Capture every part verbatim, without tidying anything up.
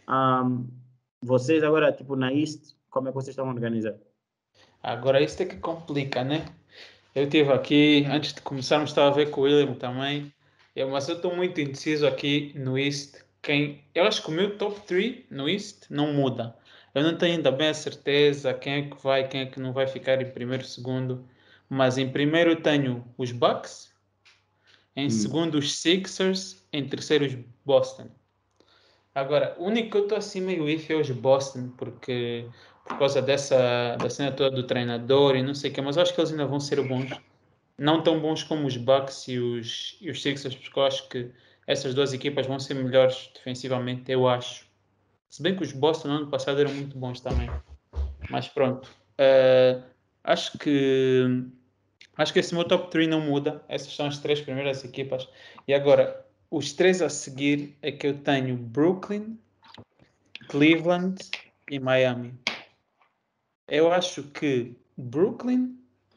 Um, vocês agora, tipo, na East, como é que vocês estão organizados? Agora isso é que complica, né? Eu estive aqui, antes de começarmos, estava a ver com o William também. Eu, mas eu estou muito indeciso aqui no East. Quem, eu acho que o meu top três no East não muda. Eu não tenho ainda bem a certeza quem é que vai, quem é que não vai ficar em primeiro, segundo. Mas em primeiro eu tenho os Bucks, em Hum. segundo os Sixers, em terceiro os Boston. Agora, o único que eu estou assim meio iffy é os Boston, porque por causa dessa da cena toda do treinador e não sei o que, mas eu acho que eles ainda vão ser bons. Não tão bons como os Bucks e os, e os Sixers, porque eu acho que essas duas equipas vão ser melhores defensivamente, eu acho. Se bem que os Boston no ano passado eram muito bons também. Mas pronto. Uh, acho que acho que esse meu top três não muda. Essas são as três primeiras equipas. E agora, os três a seguir é que eu tenho Brooklyn, Cleveland e Miami. Eu acho que Brooklyn,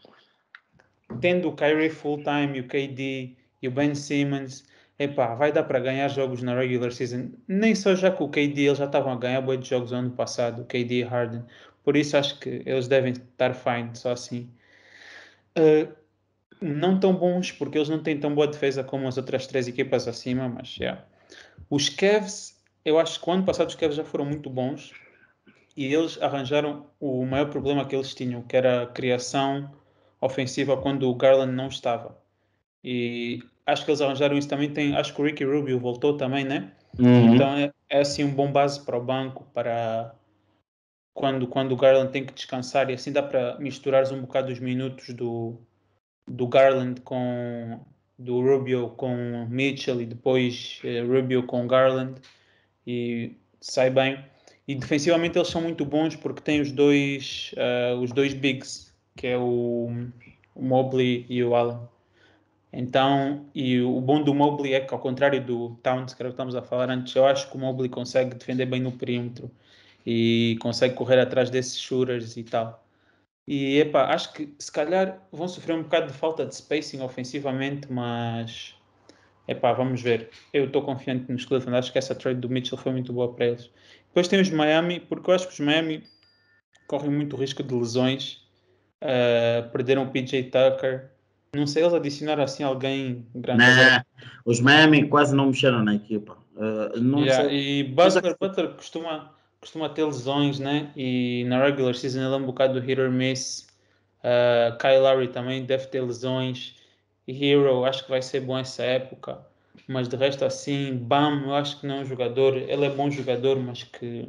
tendo o Kyrie full-time e o K D e o Ben Simmons, epá, vai dar para ganhar jogos na regular season. Nem só já com o K D, eles já estavam a ganhar bué de jogos no ano passado, o K D e Harden. Por isso acho que eles devem estar fine, só assim. Uh, não tão bons, porque eles não têm tão boa defesa como as outras três equipas acima, mas yeah. Os Cavs, eu acho que o ano passado os Cavs já foram muito bons e eles arranjaram o maior problema que eles tinham, que era a criação ofensiva quando o Garland não estava. E acho que eles arranjaram isso também. Tem, acho que o Ricky Rubio voltou também, né? Uhum. Então é, é assim um bom base para o banco, para quando, quando o Garland tem que descansar e assim dá para misturar um bocado os minutos do, do Garland com do Rubio com Mitchell e depois eh, Rubio com Garland e sai bem. E defensivamente eles são muito bons porque têm os dois uh, os dois bigs, que é o, o Mobley e o Allen. Então, e o bom do Mobley é que, ao contrário do Towns, que era o que estamos a falar antes, eu acho que o Mobley consegue defender bem no perímetro e consegue correr atrás desses shooters e tal. E, epá, acho que se calhar vão sofrer um bocado de falta de spacing ofensivamente, mas, epá, vamos ver. Eu estou confiante nos Cleveland, acho que essa trade do Mitchell foi muito boa para eles. Depois tem os Miami, porque eu acho que os Miami correm muito risco de lesões. Uh, perderam o P J Tucker. Não sei, eles adicionaram assim alguém grande agora. Né? Os Miami quase não mexeram na equipa. Uh, não Yeah, sei. e Mas Butler, Butler costuma, costuma ter lesões, né? E na regular season ele é um bocado hit or miss. Uh, Kyle Lowry também deve ter lesões. E Hero, acho que vai ser bom essa época. Mas de resto, assim, Bam, eu acho que não é um jogador. Ele é bom jogador, mas que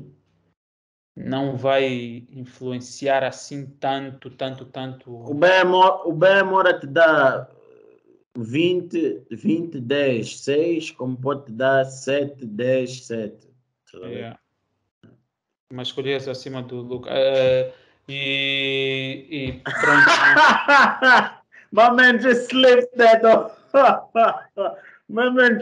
não vai influenciar assim tanto, tanto, o tanto. Ben, o Ben Mora te dá vinte, vinte, dez, seis, como pode te dar sete, dez, sete. Yeah. Mas escolhias acima do Luca. Uh, e, e pronto, né? My man just slipped that off. My man.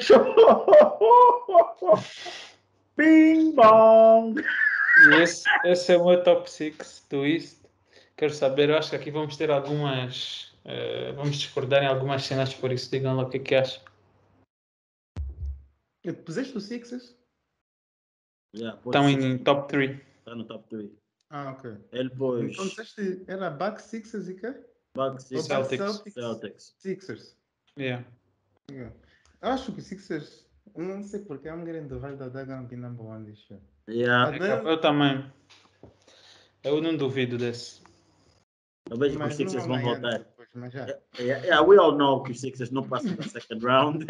Bing bong. E esse, esse é o meu top seis do East. Quero saber, eu acho que aqui vamos ter algumas. Uh, vamos discordar em algumas cenas, por isso digam lá o que é que acham. Puseste o Sixers? Yeah, Estão em top três. Está no top três. Ah, ok. Ele pôs Então disseste, era Bucks, Sixers e quê? Bucks Ou e Bucks, Celtics. Celtics, Celtics. Sixers. Yeah. Yeah. Eu acho que Sixers, eu não sei porque, I'm getting the vibe that they're gonna be number one this year. Yeah. But É cap- then, Eu também. Eu não duvido desse. Eu vejo que os mas não Sixers vão vão ganhar voltar. depois, mas já. Yeah, yeah, yeah, we all know que os Sixers não passam da second round.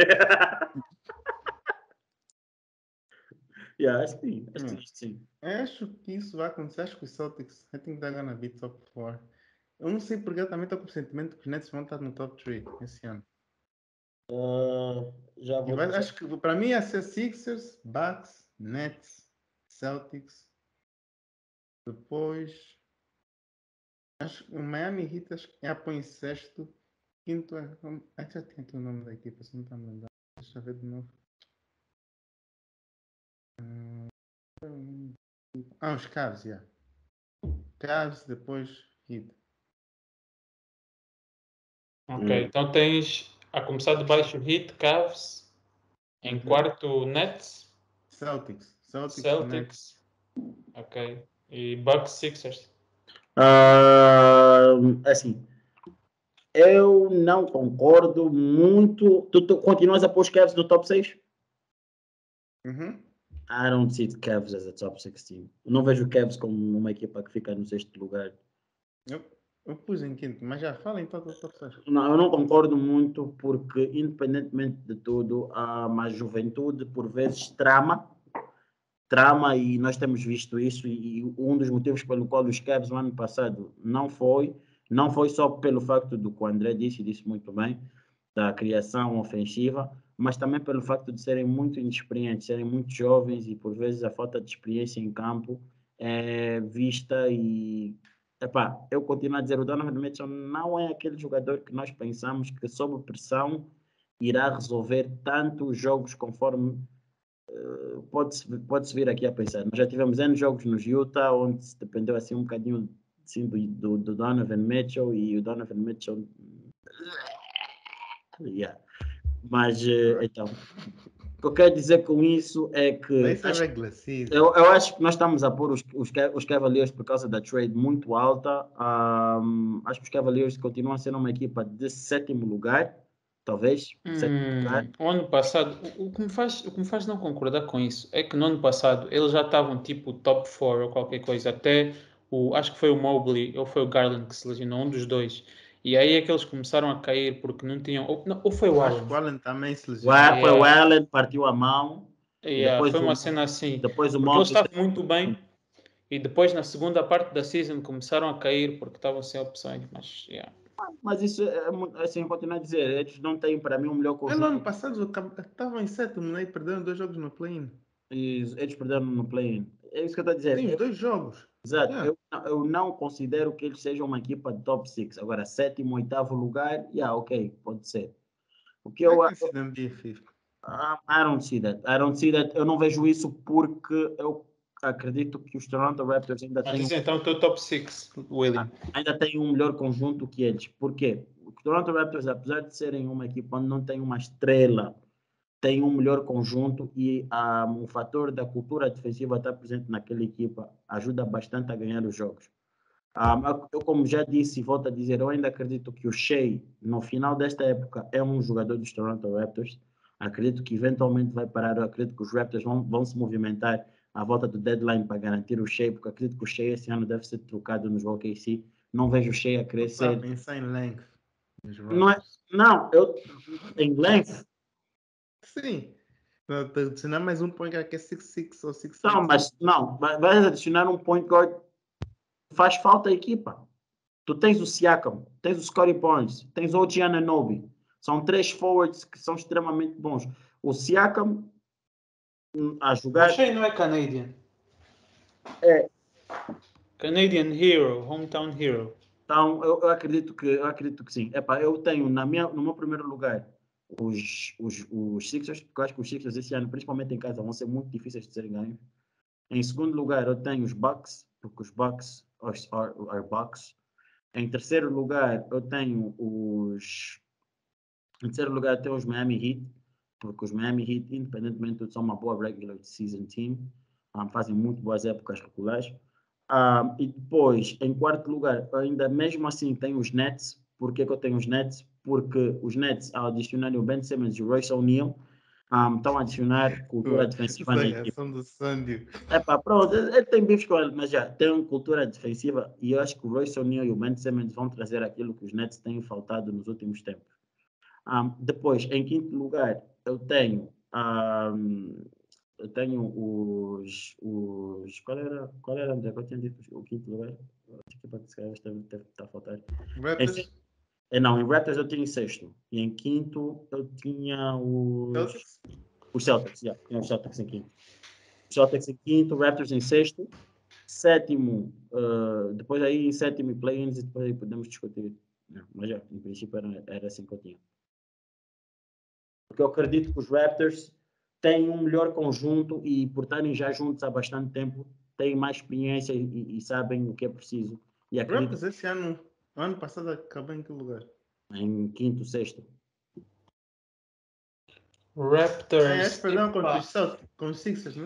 yeah, acho que sim. Acho que sim. Eu acho que isso vai acontecer. Acho que os Celtics, I think they're gonna be top four. Eu não sei porque eu também estou com o sentimento que os Nets vão estar no top três esse ano. Uh, já E vou vai, dizer. acho que para mim ia ser Sixers, Bucks, Nets, Celtics. Depois, acho que o Miami Heat acho que é põe em sexto. Quinto é. Ah, já tem aqui o nome da equipa, se não está a lembrar. Deixa eu ver de novo. Ah, os Cavs, já. Yeah. Cavs, depois Heat. Ok, Hum. então tens a começar de baixo Heat, Cavs, em Uhum. quarto Nets. Celtics. Celtics, Celtics. Ok. E Bucks, Sixers. Ah, assim, eu não concordo muito. Tu, tu continuas a pôr os Cavs no top seis? Uhum. I don't see the Cavs as a top six team. Eu não vejo o Cavs como uma equipa que fica no sexto lugar. Eu, eu pus em quinto, mas já fala então do top seis. Não, eu não concordo muito porque, independentemente de tudo, a a juventude por vezes trama, trama e nós temos visto isso e, e um dos motivos pelo qual os Cavs no ano passado não foi, não foi só pelo facto do que o André disse, disse muito bem, da criação ofensiva, mas também pelo facto de serem muito inexperientes, serem muito jovens e por vezes a falta de experiência em campo é vista e epá, eu continuo a dizer, o Donovan Mitchell não é aquele jogador que nós pensamos que sob pressão irá resolver tantos jogos conforme uh, pode-se pode-se vir aqui a pensar. Nós já tivemos N jogos nos Utah onde se dependeu assim um bocadinho assim, do, do, do Donovan Mitchell e o Donovan Mitchell yeah. Mas, eh, então, o que eu quero dizer com isso é que Isso é acho, regular season. eu, eu acho que nós estamos a pôr os, os, os Cavaliers por causa da trade muito alta. Um, acho que os Cavaliers continuam a ser uma equipa de sétimo lugar, talvez. Sétimo lugar. Hum, o ano passado, o, o que me faz, o que me faz não concordar com isso é que no ano passado eles já estavam tipo top quatro ou qualquer coisa, até o, acho que foi o Mobley ou foi o Garland que se lesionou, um dos dois. E aí é que eles começaram a cair porque não tinham, ou, não, ou foi o Eu acho Allen. que o Allen também se O lesionou. Al- Foi o Yeah, Allen, partiu a mão. E yeah, depois foi uma o, cena assim, depois o porque eles Mobley. estavam muito bem e depois na segunda parte da season começaram a cair porque estavam sem opções, mas yeah. Mas isso é muito- assim, eu continuo a dizer, eles não têm para mim o melhor Mas no ano conjunto. passado estavam em sétimo, né? E perderam dois jogos no play-in. E eles perderam no play-in. É isso que eu estou a dizer. Sim, os Eu- dois jogos. Exato, Yeah. eu, eu não considero que eles sejam uma equipa de top seis. Agora, sétimo, oitavo lugar, yeah, ok, pode ser. O que I eu, can see them being fifth. ah, I don't see that. I don't see that. Eu não vejo isso porque eu acredito que os Toronto Raptors ainda Mas têm, isso então é o teu top seis, William. ainda têm um melhor conjunto que eles. Por quê? Os Toronto Raptors, apesar de serem uma equipa onde não tem uma estrela, tem um melhor conjunto e um, o fator da cultura defensiva estar presente naquela equipa ajuda bastante a ganhar os jogos. Um, eu, como já disse e volto a dizer, eu ainda acredito que o Shea, no final desta época, é um jogador dos Toronto Raptors. Acredito que eventualmente vai parar. Eu acredito que os Raptors vão, vão se movimentar à volta do deadline para garantir o Shea, porque acredito que o Shea esse ano deve ser trocado nos O K C. Não vejo o Shea Estou a crescer. pensar em length. Nos Não, é, Raptors. não, eu em length. Sim. Não, te adicionar mais um point guard que é seis seis ou seis Não, sete. mas não, vai vai adicionar um point guard. Faz falta a equipa. Tu tens o Siakam, tens o Scottie Barnes, tens o O G Anunoby. São três forwards que são extremamente bons. O Siakam hum, a O jogar Shea não é Canadian. é. Canadian Hero, Hometown Hero. Então, eu, eu acredito que eu acredito que sim. Epá, eu tenho na minha, no meu primeiro lugar os, os, os Sixers, porque eu acho que os Sixers esse ano, principalmente em casa, vão ser muito difíceis de serem ganhos. Em segundo lugar, eu tenho os Bucks, porque os Bucks are, are Bucks. Em terceiro lugar, eu tenho os. Em terceiro lugar, eu tenho os Miami Heat, porque os Miami Heat, independentemente de tudo, são uma boa regular season team, um, fazem muito boas épocas regulares. Um, e depois, em quarto lugar, ainda mesmo assim, tenho os Nets. Por que, que eu tenho os Nets? Porque os Nets, ao adicionarem o Ben Simmons e o Royce O'Neal, um, estão a adicionar cultura defensiva Essa na é a equipe. reação do Sandy. Epá, pronto, ele tem bifes com ele, mas já tem cultura defensiva e eu acho que o Royce O'Neal e o Ben Simmons vão trazer aquilo que os Nets têm faltado nos últimos tempos. Um, depois, em quinto lugar, eu tenho, um, eu tenho os, os. Qual era, qual era, André? Qual tinha dito o quinto lugar? Acho que para se calhar deve deve estar a faltar. Em, Raptors. se- eh, não, em Raptors eu tinha em sexto. E em quinto eu tinha os. Celtics. Os Celtics, já. Tinha os Celtics em quinto. Os Celtics em quinto, Raptors em sexto. Sétimo, uh, depois aí em sétimo e play-ins e depois aí podemos discutir. Não, mas já, em princípio era, era assim que eu tinha. Porque eu acredito que os Raptors têm um melhor conjunto e por estarem já juntos há bastante tempo, têm mais experiência e, e sabem o que é preciso. E acredito Raptors esse ano, ano passado acabou em que lugar? em quinto, sexto. É, acho Raptors. que perderam contra Epá. os Celtics, com os Sixers, não?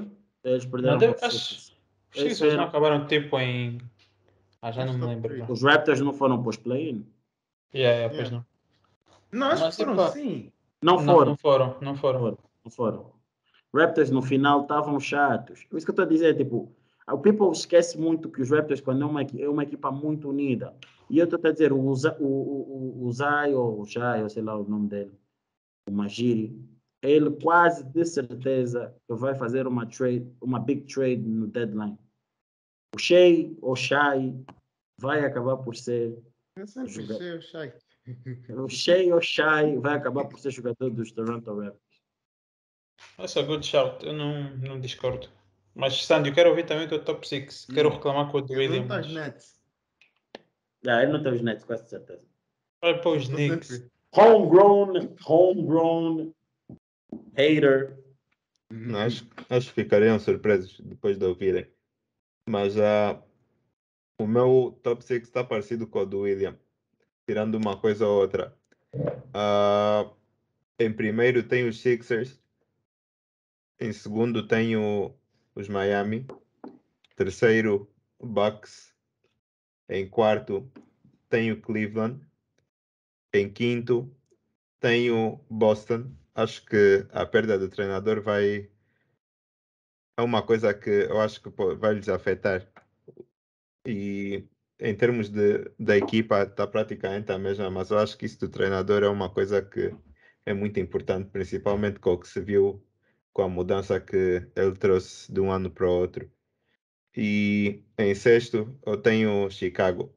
Eles perderam Não, deve, para os acho, Sixers. os Eles Sixers não foram- acabaram tipo em. Ah, já Mas não me top lembro. três. Bro. Os Raptors não foram para os play-in? Yeah, yeah, pois Yeah. não. Não, acho Mas que foram epá, sim. Não não, foram. não foram, não foram. Foram, não foram. Raptors no final estavam chatos. Por isso que eu estou a dizer, tipo, o people esquece muito que os Raptors, quando é uma, equi- é uma equipa muito unida. E eu estou a dizer, o, Za- o, o, o, o Zay, ou o Jai, ou sei lá o nome dele, o Magiri, ele quase de certeza que vai fazer uma trade, uma big trade no deadline. O Shea ou Shai vai acabar por ser Eu sempre jogador. achei o Shai. O Shea ou Shai vai acabar por ser jogador dos Toronto Raptors. Essa é good shout, eu não, não discordo. Mas Sandy, eu quero ouvir também o teu top seis. Quero Não. reclamar com o do Ele William. não tá Mas... Nets. Ah, ele não tem os Nets, quase certeza. Olha para os Estou Knicks. sempre. Homegrown, homegrown, hater. Não, acho, acho que ficariam surpresos depois de ouvirem. Mas ah, o meu top seis está parecido com o do William, tirando uma coisa ou outra. Ah, em primeiro tenho os Sixers, em segundo tenho os Miami, terceiro Bucks, em quarto tenho Cleveland, em quinto tenho Boston. Acho que a perda do treinador vai é uma coisa que eu acho que pô, vai lhes afetar. E em termos de, da equipa está praticamente a mesma, mas eu acho que isso do treinador é uma coisa que é muito importante, principalmente com o que se viu com a mudança que ele trouxe de um ano para o outro. E em sexto eu tenho Chicago,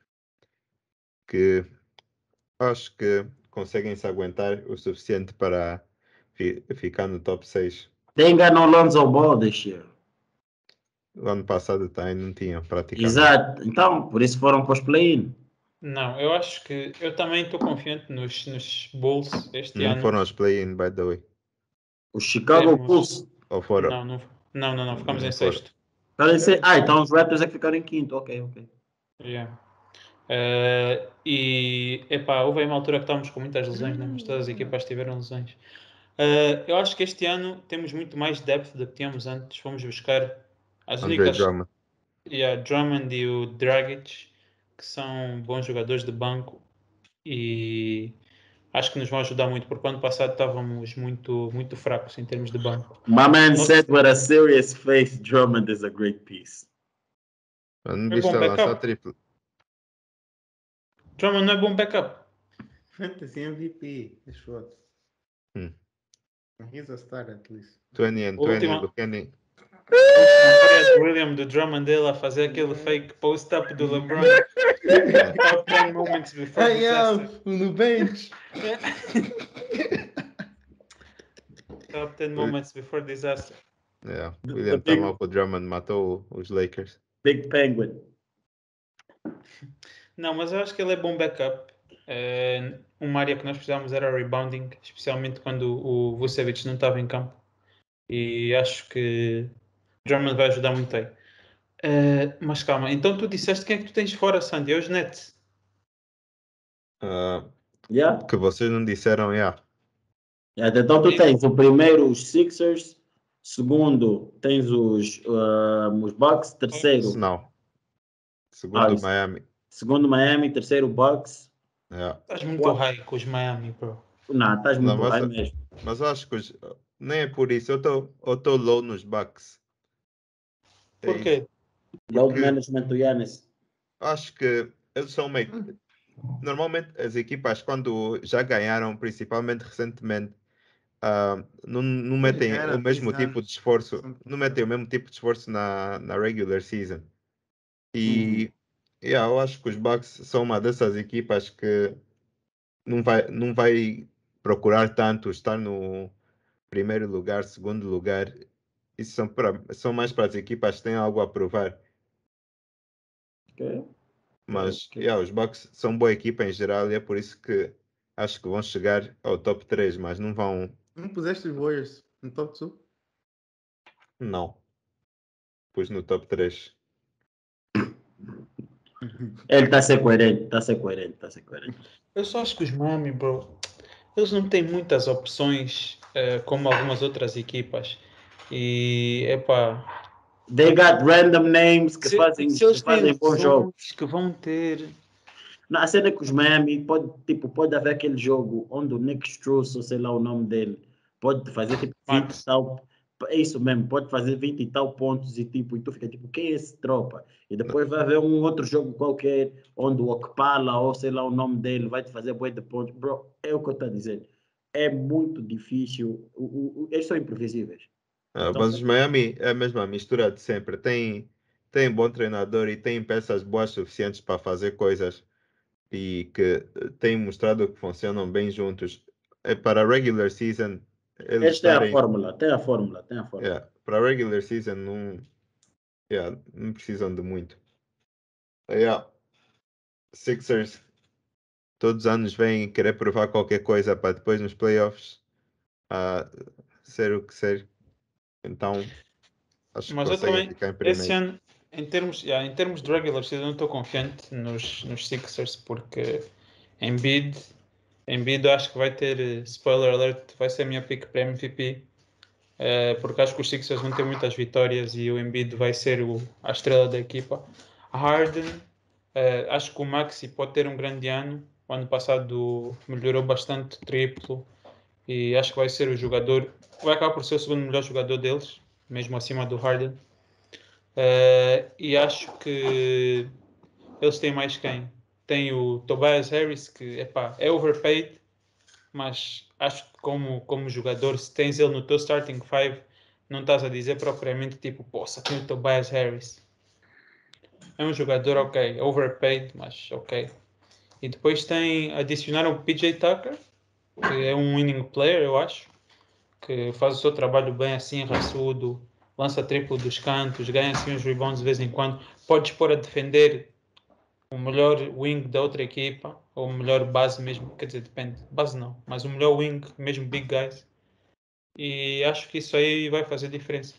que acho que conseguem se aguentar o suficiente para fi, ficar no top seis. Tem ganho Lonzo Ball this year. O ano passado também não tinham praticamente. Exato. Então, por isso foram para os play-in. Não, eu acho que eu também estou confiante nos, nos Bulls este Não ano. foram aos play-in, by the way. Os Chicago Temos- Bulls. Ou foram? Não, não, não, não, não, ficamos Não em foram. sexto. Podem ser- Ah, então os Raptors é que ficaram em quinto. Ok, ok. Yeah. Eh, e epá, houve aí uma altura que estávamos com muitas lesões, né? Mas todas as equipas tiveram lesões. Eh, eu acho que este ano temos muito mais depth do que tínhamos antes. Fomos buscar as Andre únicas. Drummond. Yeah, Drummond e o Dragic, que são bons jogadores de banco e acho que nos vão ajudar muito, porque ano passado estávamos muito, muito fracos em termos de banco. My man Nossa. said with a serious face, Drummond is a great piece. Não É viste bom a lançar backup. triplo. Drummond não é bom backup. Fantasy M V P. It's what? Hmm. He's a star at least. vinte and O twenty, última- Buchanan. A história do William, do Drummond dele a fazer aquele fake post-up do LeBron. Top ten moments before I am disaster. no bench. Top ten moments before disaster. Yeah. The- William the big- tá mal com o Drummond, matou os Lakers. Big Penguin. Não, mas eu acho que ele é bom backup. É, uma área que nós precisávamos era rebounding, especialmente quando o Vucevic não estava em campo. E acho que Drummond vai ajudar muito aí. É, mas calma, então tu disseste quem é que tu tens fora, Sandy? É os Nets. Ah, Yeah? que vocês não disseram, yeah. Yeah, então tu tens o primeiro os Sixers, segundo tens os, ah, os Bucks, terceiro, Não. Segundo Ah, isso. Miami. segundo Miami, terceiro Bucks. Yeah. Estás muito What? high com os Miami, bro. Não, estás Não, muito mas- high mesmo. Mas eu acho que os, nem é por isso. Eu tô, eu tô low nos Bucks. É Por isso. quê? Load Porque management do Giannis. acho que eles são meio. Normalmente as equipas, quando já ganharam, principalmente recentemente, ah, não, não metem ganharam o há mesmo três tipo anos. de esforço, São- não metem o mesmo tipo de esforço na, na regular season. E yeah, eu acho que os Bucks são uma dessas equipas que não vai, não vai procurar tanto estar no primeiro lugar, segundo lugar. Isso são, pra, são mais para as equipas que têm algo a provar. Ok. Mas Ok. yeah, os Bucks são boa equipa em geral e é por isso que acho que vão chegar ao top três, mas não vão. Não puseste os Warriors no top dois? Não. Pus no top três. Ele está a ser coerente, está a ser coerente, está a ser coerente. Eu só acho que os Miami, bro, eles não têm muitas opções eh, como algumas outras equipas. E, epá, They got random names que se, fazem, se eles que fazem têm bons jogos. lesões que vão ter... Na cena é que os Miami, pode, tipo, pode haver aquele jogo onde o Nick Strauss, ou sei lá o nome dele, pode fazer tipo vinte Max. e tal. É isso mesmo, pode fazer vinte e tal pontos e tipo, e tu fica tipo, quem é esse tropa? E depois vai haver um outro jogo qualquer onde o Okpala, ou sei lá o nome dele, vai te fazer bué de pontos. Bro, é o que eu estou a dizer. É muito difícil. O, o, o, eles são imprevisíveis. Ah, Então, mas os Miami é a mesma mistura de sempre. Tem, tem bom treinador e tem peças boas suficientes para fazer coisas e que eh, têm mostrado que funcionam bem juntos. É para a regular season, eles eles têm a estarem. fórmula, tem a fórmula, tem a fórmula. Yeah, para a regular season não, yeah, não precisam de muito. Yeah. Sixers todos os anos vêm querer provar qualquer coisa para depois nos playoffs ah, ser o que ser. Então acho que Mas eu conseguem também, ficar em esse primeiro. ano, em termos, yeah, em termos de regular season, não estou confiante nos, nos Sixers, porque Embiid, Embiid eu acho que vai ter, eh, spoiler alert, vai ser a minha pick para M V P, eh, porque acho que os Sixers vão ter muitas vitórias e o Embiid vai ser o, a estrela da equipa. Harden, eh, acho que o Maxi pode ter um grande ano. O ano passado melhorou bastante o triplo e acho que vai ser o jogador, vai acabar por ser o segundo melhor jogador deles, mesmo acima do Harden. Uh, e acho que eles têm mais quem? Tem o Tobias Harris, que epá, é overpaid, mas acho que como, como jogador, se tens ele no teu starting five, não estás a dizer propriamente tipo, poça, tem o Tobias Harris. É um jogador ok, overpaid, mas ok. E depois tem, adicionaram o P J Tucker, que é um winning player, eu acho, que faz o seu trabalho bem assim, raçudo, lança triplo dos cantos, ganha assim uns rebounds de vez em quando. Podes pôr a defender o melhor wing da outra equipa, ou o melhor base mesmo, quer dizer, depende, base não, mas o melhor wing, mesmo big guys. E acho que isso aí vai fazer diferença.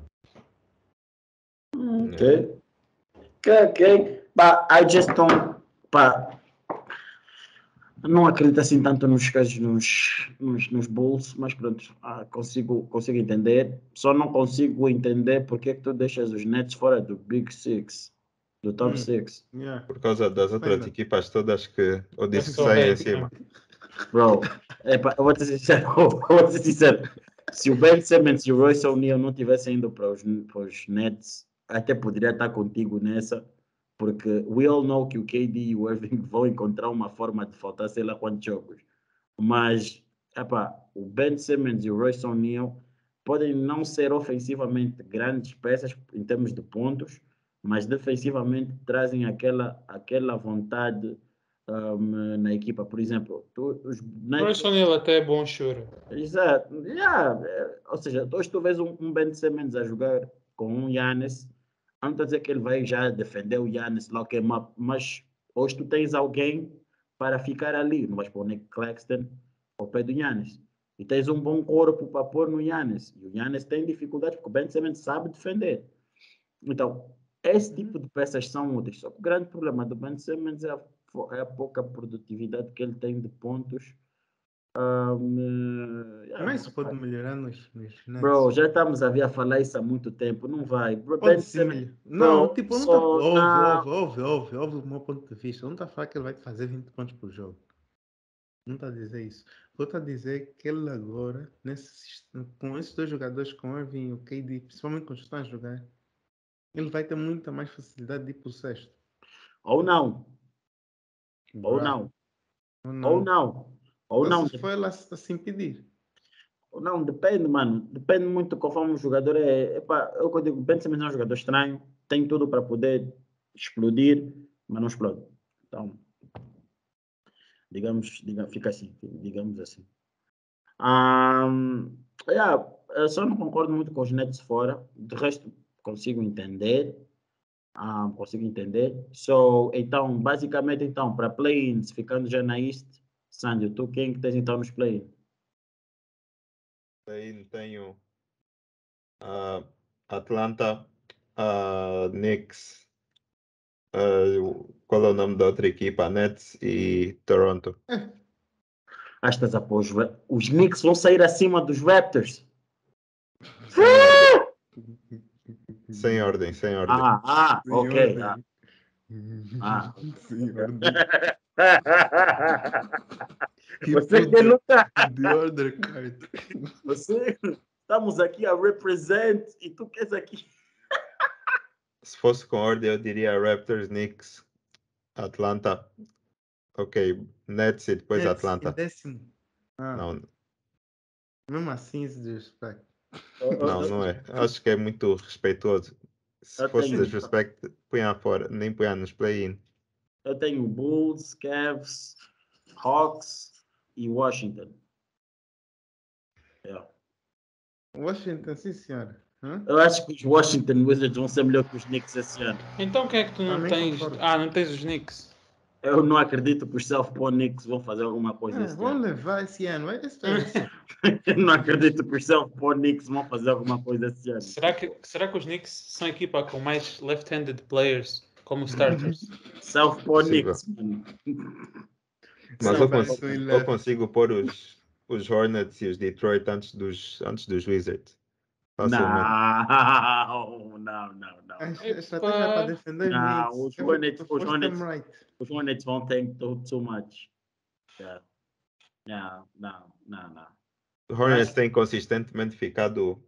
Ok. Ok, ok. But I just don't. Pá, não acredito assim tanto nos casos nos, nos, nos Bulls, mas pronto, ah, consigo, consigo entender. Só não consigo entender porque é que tu deixas os Nets fora do Big Six, do Top Hum. Six. Yeah. Por causa das outras Ainda. equipas todas que eu É disse que só saem em hate cima. mesmo. Bro, epa, eu vou te ser sincero, eu vou te ser sincero. Se o Ben Simmons e o Royce O'Neal não tivessem ido para os, para os Nets, até poderia estar contigo nessa, porque we all know que o K D e o Irving vão encontrar uma forma de faltar sei lá quantos jogos. Mas, epa, o Ben Simmons e o Royce O'Neal podem não ser ofensivamente grandes peças em termos de pontos, mas defensivamente trazem aquela, aquela vontade um, na equipa. Por exemplo, tu, os Nets. Bryson ele até é bom choro. Exato. Yeah. é, Ou seja, hoje tu vês um, um Ben Simmons a jogar com um Giannis, não estou a dizer que ele vai já defender o Giannis, lock him up, mas hoje tu tens alguém para ficar ali, não vais pôr o Nick Claxton ao pé do Giannis. E tens um bom corpo para pôr no Giannis. E o Giannis tem dificuldades porque o Ben Simmons sabe defender. Então, esse tipo de peças são úteis. Só que o grande problema do Ben Simmons é a, é a pouca produtividade que ele tem de pontos. Um, yeah, Mas isso pode melhorar nos, nos bro, Nets. já estamos a vir a falar isso há muito tempo. Não vai. Bro, Ben Pode sim Simmons, melhorar. Não, bro, tipo, não tá. só Óbvio, na. óbvio, óbvio, óbvio, óbvio, do meu ponto de vista. Não está a falar que ele vai fazer vinte pontos por jogo. Não está a dizer isso. Eu estou a dizer que ele agora, nesse, com esses dois jogadores, com o Irving e o K D, principalmente quando estão a jogar, ele vai ter muita mais facilidade de ir para o sexto. Ou não. Ou Bruh. não. Ou Ou não. não. Ou Só não. se for ela a se impedir. Ou não. Depende, mano. Depende muito conforme o jogador é. Epá, eu que eu digo, Ben Simmons é um jogador estranho. Tem tudo para poder explodir, mas não explode. Então, digamos, digamos fica assim. Digamos assim. Um, yeah, eu só não concordo muito com os Nets fora. De resto, consigo entender. Um, consigo entender. So, então, basicamente, então, para play-ins, ficando já na East, Sandy, tu quem que tens então nos play-ins? Aí tenho uh, Atlanta, uh, Knicks, uh, qual é o nome da outra equipa? Nets e Toronto. Ah, estás a pôr os, Ra- os Knicks vão sair acima dos Raptors. Sem ordem. Sem ordem, sem ordem. Ah, ah, Sem ok. ordem. Ah. Ah. Sem ordem. He Você put quer the, lutar? the order card. Você, estamos aqui a represent e tu queres aqui. Se fosse com ordem, eu diria Raptors, Knicks, Atlanta. Ok, Nets e depois Nets Atlanta. em décimo. Ah, Não, mesmo assim, is desrespeito. não, não é. Acho que é muito respeitoso. Se Eu fosse tenho- desrespeito, punha fora, nem punha nos play-in. Eu tenho Bulls, Cavs, Hawks e Washington. Yeah. Washington, sim, senhora. Hã? Eu acho que os Washington Wizards vão ser melhor que os Knicks esse ano. Então quem é que tu não Também tens? concordo. Ah, não tens os Knicks. Eu não acredito que os Southpaw Knicks vão fazer alguma coisa Ah, esse vão ano. levar esse ano. Vai esperar esse ano. Eu não acredito que os Southpaw Knicks vão fazer alguma coisa esse ano. Será que, será que os Knicks são a equipa com mais left-handed players como starters? Southpaw Possível. Knicks, mano. Mas eu, Somebody cons- to eu left. consigo pôr os, os Hornets e os Detroit antes dos, antes dos Wizards. Facilmente. Não, não, não, não. A Epa. estratégia para defender Não, Knicks. os Eu Hornets- fico- os first time Hornets- right. Os Hornets vão ter too, too much. Yeah. Não, não, não, não. Os Hornets Mas- têm consistentemente ficado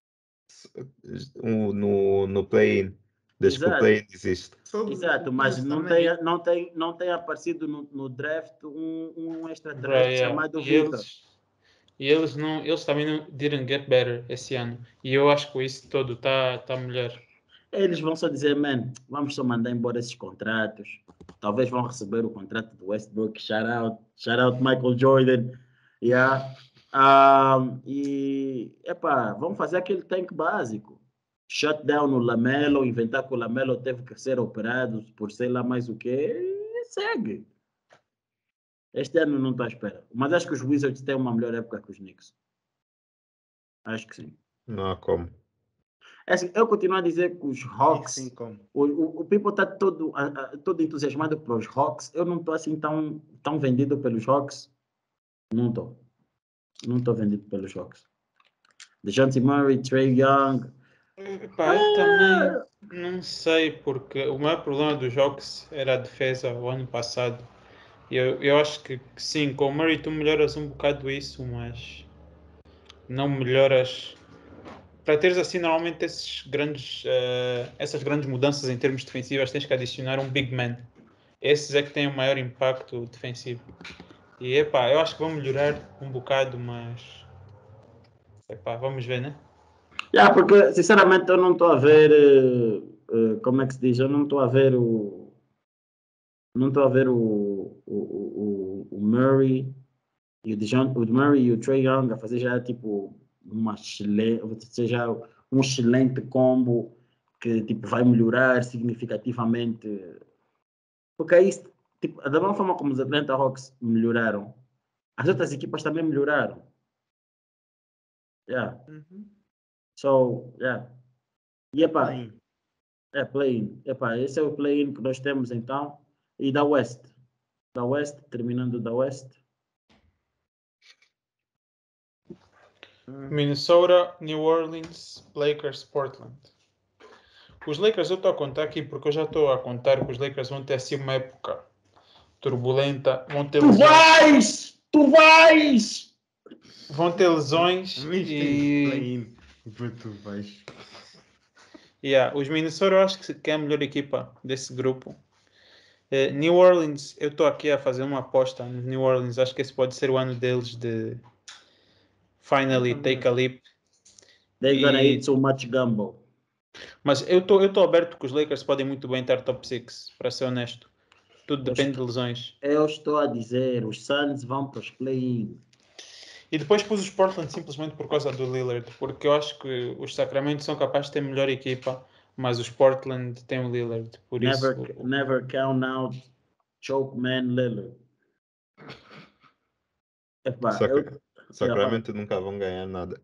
um, no, no play-in. Desde que o Exato. play-in existe. Só do- Exato, do mas Bulls não também. tem, não, tem, não tem aparecido no, no draft um, um Bruh, extraterrestre yeah. chamado E Victor. eles, e eles não, eles também não didn't get better esse ano. E eu acho que isso todo está tá melhor. Eles vão só dizer, man, vamos só mandar embora esses contratos. Talvez vão receber o contrato do Westbrook. Shout out, shout out Michael Jordan. Yeah. Um, e, epá, vamos fazer aquele tank básico. Shutdown no Lamelo, inventar que o Lamelo teve que ser operado por sei lá mais o quê. E segue. Este ano não estou à espera. Mas acho que os Wizards têm uma melhor época que os Knicks. Acho que sim. Não há como. É assim, eu continuo a dizer que os Hawks, Sim, como. o, o, o people está todo, a- a- todo entusiasmado pelos Hawks. Eu não estou assim tão, tão vendido pelos Hawks. Não estou. Não estou vendido pelos Hawks. DeJounte Murray, Trae Young. Epá, eu também não sei, porque o maior problema dos Hawks era a defesa o ano passado. E Eu, eu acho que que sim, com o Murray tu melhoras um bocado isso, mas não melhoras. Para teres assim normalmente esses grandes, eh, essas grandes mudanças em termos defensivos, tens que adicionar um big man. Esses é que têm o maior impacto defensivo. E epá, eu acho que vão melhorar um bocado, mas epá, vamos ver, né? Yeah, porque, sinceramente, eu não estou a ver. eh, eh, como é que se diz? Eu não estou a ver o. Não estou a ver o, o, o, o Murray e o DeJounte, o Murray e o Trae Young a fazer já tipo uma excelente, seja um excelente combo que tipo vai melhorar significativamente. Porque aí, tipo, da mesma forma como os Atlanta Hawks melhoraram, as outras equipas também melhoraram. Yeah. Uhum. So, yeah. E epá, Bem, é play-in. Epá, esse é o play-in que nós temos então. E da West. Da West, terminando da West. Minnesota, New Orleans, Lakers, Portland. Os Lakers eu estou a contar aqui porque eu já estou a contar que os Lakers vão ter assim uma época turbulenta, vão ter Tu lesões, vais! Tu vais! vão ter lesões a mim tem e play-in. E depois tu vais. yeah, os Minnesota eu acho que que é a melhor equipa desse grupo. Eh, New Orleans, eu estou aqui a fazer uma aposta no New Orleans, acho que esse pode ser o ano deles de finally Eu também take a leap. They're gonna E- eat so much gumbo. Mas eu estou eu tô aberto que os Lakers podem muito bem estar top seis, para ser honesto. Tudo depende de lesões. Eu estou a dizer, os Suns vão para os play-in. E depois pus os Portland simplesmente por causa do Lillard, porque eu acho que os Sacramento são capazes de ter melhor equipa, mas os Portland têm o Lillard, por Never, isso... never count out Choke Man Lillard. Epá, Saca- eu... Sacramento nunca vão ganhar nada,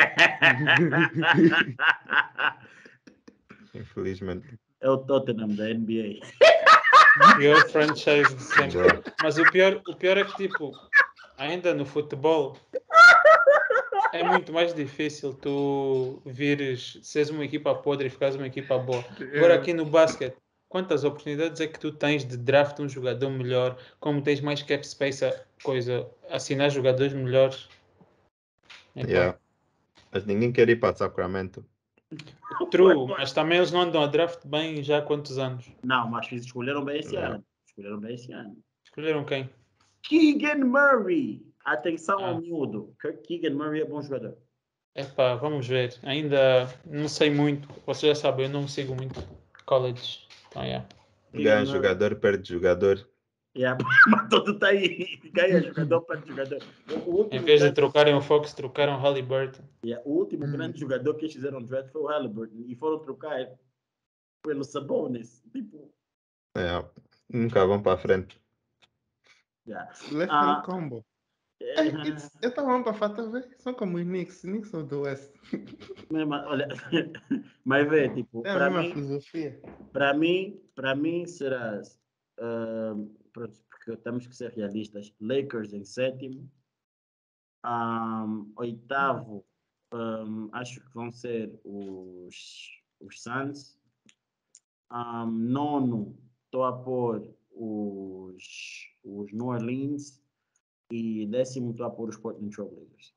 infelizmente. É o Tottenham da N B Pior franchise de sempre. Já. Mas o pior, o pior é que, tipo, ainda no futebol, é muito mais difícil tu vires, seres uma equipa podre e ficares uma equipa boa. Agora aqui no basquete, quantas oportunidades é que tu tens de draft um jogador melhor, como tens mais cap space, a coisa, assinar jogadores melhores? Epá, Yeah. Mas ninguém quer ir para Sacramento. True, mas também eles não andam a draft bem já há quantos anos? Não, mas escolheram bem esse Yeah. ano. Escolheram bem esse ano. Escolheram quem? Keegan Murray. Atenção Ah. ao miúdo. Keegan Murray é bom jogador. Epá, vamos ver. Ainda não sei muito. Vocês já sabem, eu não sigo muito college. Então, yeah. Ganha Murray. jogador, perde jogador. Yeah, mas todo tá aí. Ganha jogador, perde jogador. O Em último, vez de grande, trocarem o Fox, trocaram o Halliburton. yeah, o último grande jogador que eles fizeram no draft foi o Halliburton. E foram trocar pelo Sabonis. Tipo, É, nunca vão para a frente. yeah. Left Ah, hand combo. é, Ei, it's- eu estava para fato ver. São como os Knicks. Knicks são do West. mesma- olha, mas vê, tipo, É a para mesma mim, filosofia. para mim, para mim será, ah, pronto, porque temos que ser realistas. Lakers em sétimo, um, oitavo, um, acho que vão ser os, os Suns. Um, nono, estou a pôr os, os New Orleans e décimo estou a pôr os Portland Trail Blazers.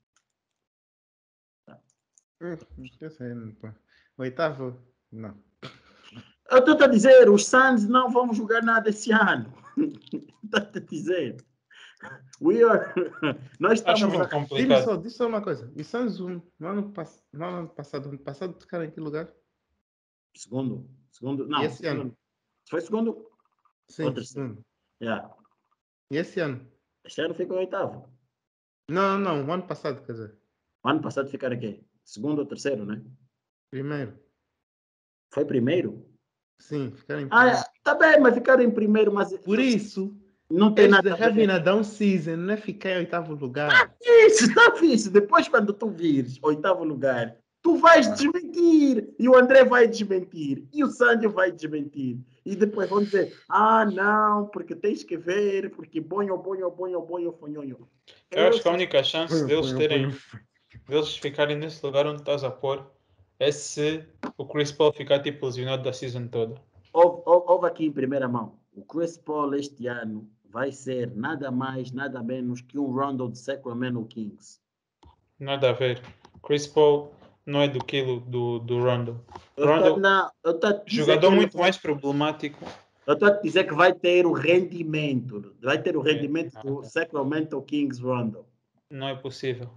Hum, esqueci, pá. Oitavo? Não. Eu estou a dizer, os Suns não vão jogar nada esse ano. Estou a dizer. We are... Nós Acho estamos muito a... Dime complicado. só, diz só uma coisa. Os Suns um, no ano, pass... no ano passado, ano passado, ficaram em que lugar? Segundo, segundo, não. E esse ano? Segundo. Foi segundo? Sim, Ou terceiro? segundo. Yeah. E esse ano? Este ano ficou oitavo. Não, não, não, o ano passado, quer dizer. O ano passado ficaram aqui. Segundo ou terceiro, né? Primeiro. Foi primeiro? Sim, ficaram em primeiro. Ah, tá bem, mas ficaram em primeiro, mas Por isso, não tem eles nada a devem ver. a down season, não é ficar em oitavo lugar. Isso, está fixe. Depois, quando tu vires oitavo lugar, tu vais desmentir. E o André vai desmentir. E o Sandro vai desmentir. E depois vão dizer, ah, não, porque tens que ver, porque bonho, bonho, bonho, bonho, fonhonho. Eu acho que a única chance Põe, deles põe, terem, põe. deles ficarem nesse lugar onde estás a pôr é se o Chris Paul ficar tipo lesionado da season toda. Houve, houve- houve aqui em primeira mão. O Chris Paul este ano vai ser nada mais, nada menos que um Rondo de Sacramento Kings. Nada a ver. Chris Paul não é do quilo do, do Rondo. Eu tô, Rondo, não, eu tô a dizer jogador que ele muito vai- mais problemático. Eu estou a dizer que vai ter o rendimento. Vai ter o rendimento É, do nada. Sacramento Kings Rondo. Não é possível.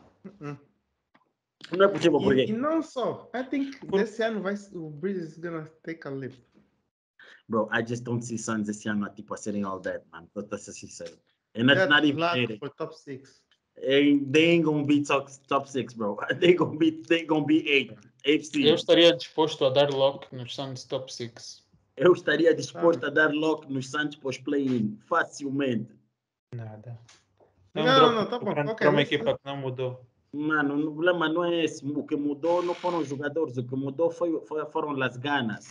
Não é possível, por E, e quê? não só, I think Por- desse ano vai, o Bridges is gonna take a leap. Bro, I just don't see Suns esse ano tipo, a serem all that, man. Estou a ser sincero. And not, That's not even luck hating. for top six. Ain't- They ain't gonna be top, top six, bro. They ain't gonna be, they ain't gonna be eight. Eight Eu seed. estaria disposto a dar lock nos Suns top seis. Eu estaria disposto a dar lock nos Suns para os play-in, facilmente. Nada. É um Não, drop não, tá bom. grande Ok, para uma let's- equipa que não mudou. Mano, o problema não é esse. O que mudou não foram os jogadores. O que mudou foi, foi, foram as ganas.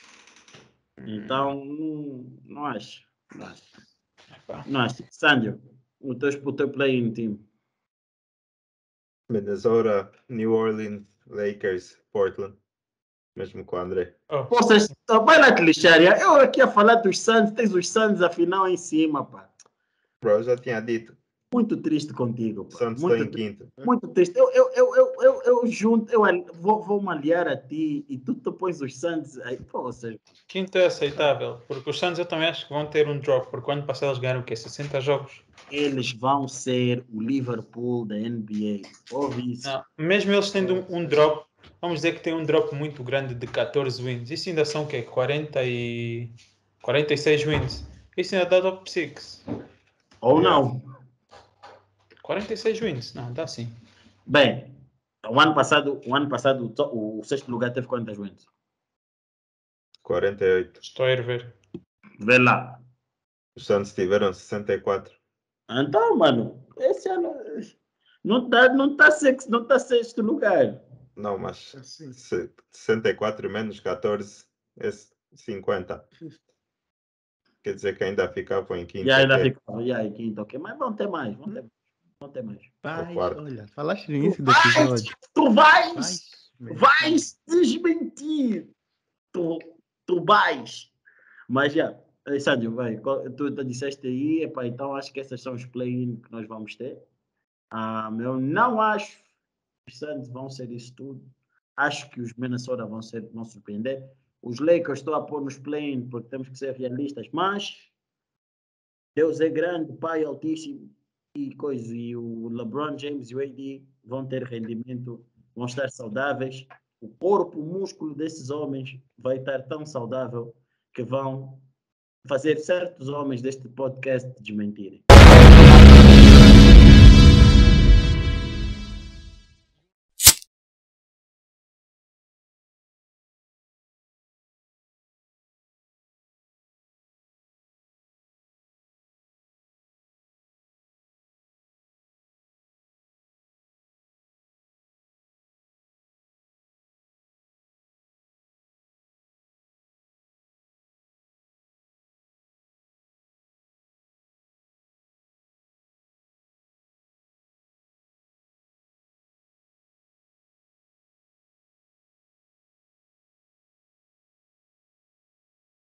Então, não, não acho. Não acho. Epá. Não acho. Sandro, o teu, o teu play-in team. Minnesota, New Orleans, Lakers, Portland. Mesmo com o André. Oh, Vocês, vai lá te lixar. já. Eu aqui a falar dos Suns, tens os Suns afinal em cima, pá. Bro, eu já tinha dito. Muito triste contigo, O pá. Santos está Muito, em tri- quinto. muito triste. Eu, eu, eu, eu, eu, eu junto, eu al- vou, vou me aliar a ti e tu depois os Suns. Aí, pô, ou seja, quinto é aceitável, porque os Suns eu também acho que vão ter um drop, porque o ano passado eles ganharam o quê? sessenta jogos? eles vão ser o Liverpool da N B A. Ouve isso. Não, mesmo eles tendo um, um drop, vamos dizer que tem um drop muito grande de catorze wins. Isso ainda são o quê? quarenta e... quarenta e seis wins. Isso ainda dá top seis. Ou Yeah. não. quarenta e seis wins? Não, dá sim. Bem, o ano passado, o ano passado o, to- o sexto lugar teve quantas wins? quarenta e oito. Estou a ir ver. Vê lá. Os Santos tiveram sessenta e quatro. Então, mano, esse ano não está não tá sexto, não tá sexto lugar. Não, mas Assim. se- sessenta e quatro menos catorze é cinquenta. Quer dizer que ainda ficavam em quinto. E ainda ok? fica, e aí, quinto, ok, mas vão ter mais, vão ter mais. Não tem mais. Vais, quarto. olha, falaste no início do Vais, episódio. tu vais, Vais, mesmo. vais desmentir. Tu, tu vais. Mas já, eh, Sandro, vai, qual- tu, tu disseste aí, epá, então acho que essas são os play-in que nós vamos ter. Ah, eu não acho que os Suns vão ser isso tudo. Acho que os Minnesota vão, ser, vão surpreender. Os Lakers estou a pôr nos play-in porque temos que ser realistas, mas Deus é grande, Pai Altíssimo e coisa. E o LeBron James e o A D vão ter rendimento, vão estar saudáveis. O corpo, o músculo desses homens vai estar tão saudável que vão fazer certos homens deste podcast desmentirem.